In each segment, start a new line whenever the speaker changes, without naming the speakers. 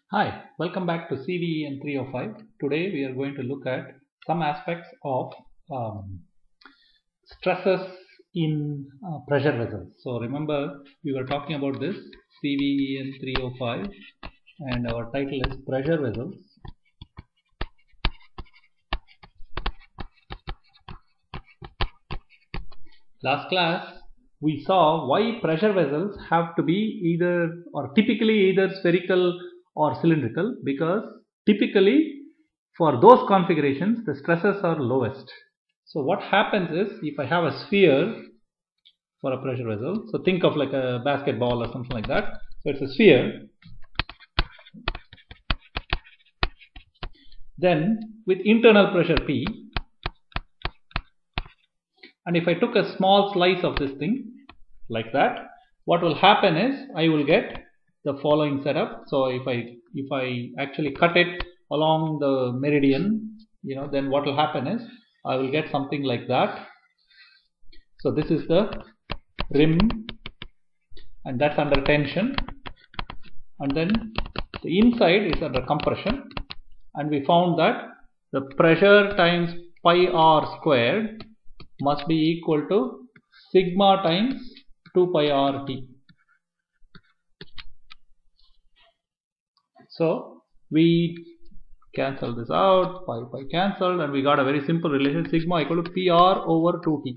Hi, welcome back to CVEN 305. Today we are going to look at some aspects of stresses in pressure vessels. So remember we were talking about this CVEN 305 and our title is pressure vessels. Last class we saw why pressure vessels have to be either or typically either spherical or cylindrical, because typically for those configurations the stresses are lowest. So what happens is, if I have a sphere for a pressure vessel, so think of like a basketball or something like that. So it's a sphere. Then with internal pressure P, and if I took a small slice of this thing like that, what will happen is I will get the following setup. So if I actually cut it along the meridian, then what will happen is I will get something like that. So this is the rim, and that's under tension, and then the inside is under compression, and we found that the pressure times pi r squared must be equal to sigma times 2 pi r t. So we cancel this out, pi cancelled, and we got a very simple relation, sigma equal to pr over 2t.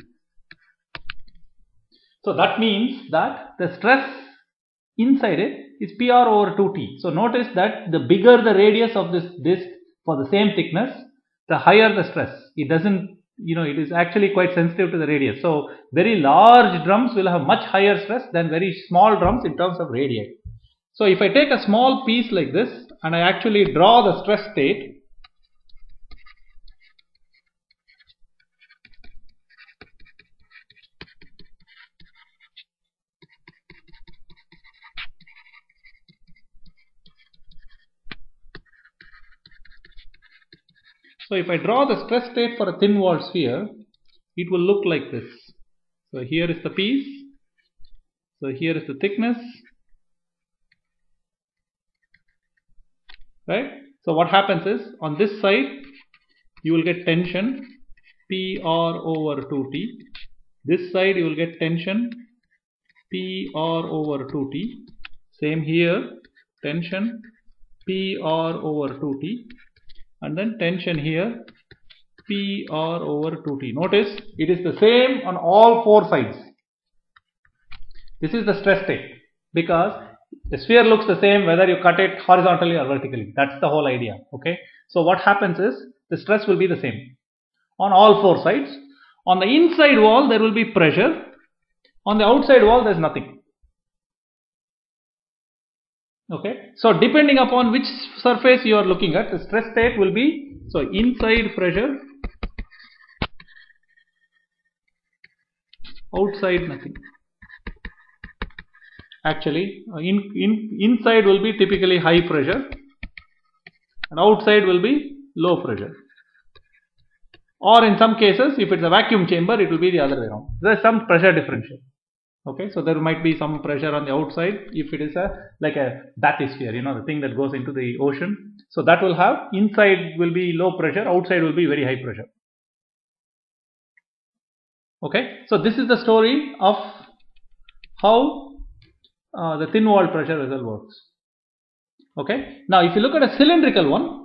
So that means that the stress inside it is pr over 2t. So notice that the bigger the radius of this disc for the same thickness, the higher the stress. It doesn't, it is actually quite sensitive to the radius. So very large drums will have much higher stress than very small drums in terms of radii. So if I take a small piece like this and I actually draw the stress state, so if I draw the stress state for a thin walled sphere, it will look like this. So here is the piece, so here is the thickness, right? So what happens is, on this side you will get tension pr over 2t, this side you will get tension pr over 2t, same here, tension pr over 2t, and then tension here pr over 2t. Notice it is the same on all four sides. This is the stress state, because the sphere looks the same whether you cut it horizontally or vertically. That's the whole idea. Okay, so what happens is the stress will be the same on all four sides. On the inside wall there will be pressure, on the outside wall there is nothing. Okay, so depending upon which surface you are looking at, the stress state will be, so inside pressure, outside nothing. Actually inside will be typically high pressure and outside will be low pressure, or in some cases if it's a vacuum chamber it will be the other way around. There is some pressure differential. Okay, so there might be some pressure on the outside if it is like a bathysphere, the thing that goes into the ocean. So that will have, inside will be low pressure, outside will be very high pressure. Okay, so this is the story of how the thin walled pressure vessel works. Okay, now if you look at a cylindrical one,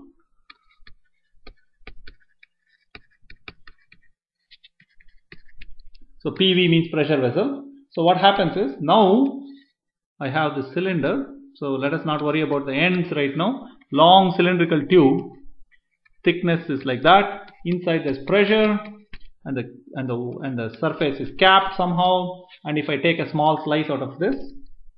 so PV means pressure vessel. So what happens is, now I have the cylinder, so let us not worry about the ends right now. Long cylindrical tube, thickness is like that, inside there's pressure, and the surface is capped somehow, and if I take a small slice out of this,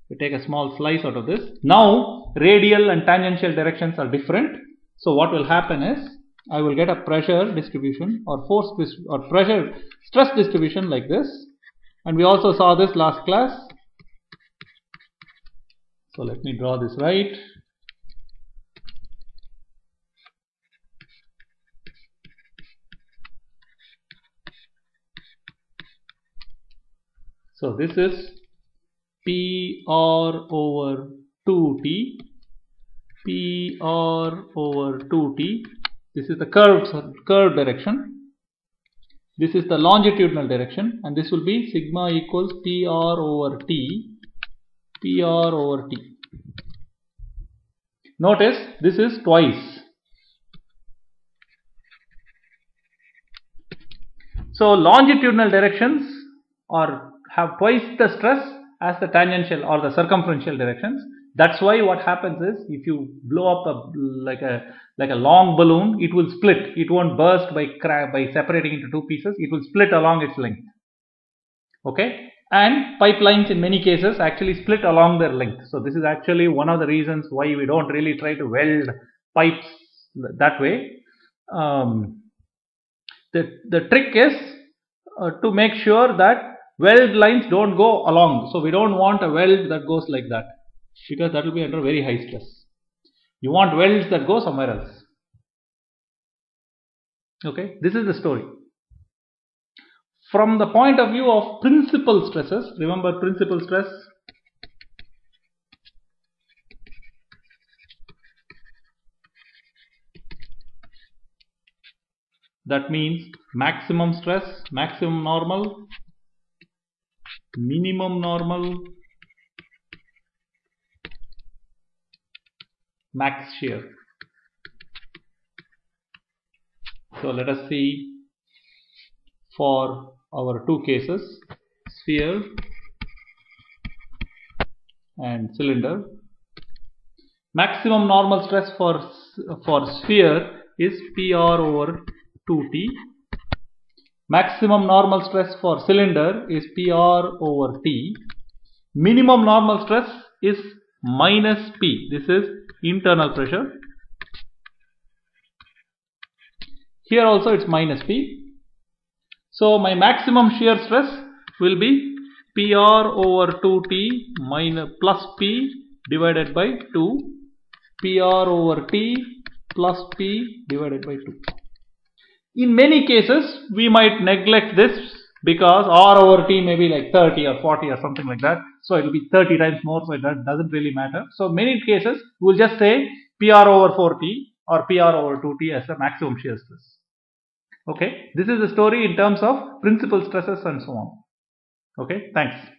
now radial and tangential directions are different. So what will happen is, I will get a pressure distribution or force or pressure stress distribution like this, and we also saw this last class. So let me draw this right. So this is pr over 2t PR over 2T. This is the curved direction. This is the longitudinal direction, and this will be sigma equals PR over T, PR over T. Notice this is twice. So longitudinal directions have twice the stress as the tangential or the circumferential directions. That's why what happens is, if you blow up like a long balloon, it will split. It won't burst by separating into two pieces. It will split along its length. Okay, and pipelines in many cases actually split along their length. So this is actually one of the reasons why we don't really try to weld pipes that way. The trick is to make sure that weld lines don't go along. So we don't want a weld that goes like that, because that will be under very high stress. You want welds that go somewhere else. Okay, this is the story. From the point of view of principal stresses, remember principal stress, that means maximum stress, maximum normal, minimum normal, max shear. So let us see for our two cases, sphere and cylinder. Maximum normal stress for sphere is PR over 2T. Maximum normal stress for cylinder is PR over T. Minimum normal stress is minus P. This is internal pressure. Here also it's minus P. So my maximum shear stress will be PR over 2T minus plus P divided by 2, PR over T plus P divided by 2. In many cases we might neglect this, because R over T may be like 30 or 40 or something like that. So it will be 30 times more, so that doesn't really matter. So many cases we will just say PR over 4T or PR over 2T as the maximum shear stress. Okay, this is the story in terms of principal stresses and so on. Okay, thanks.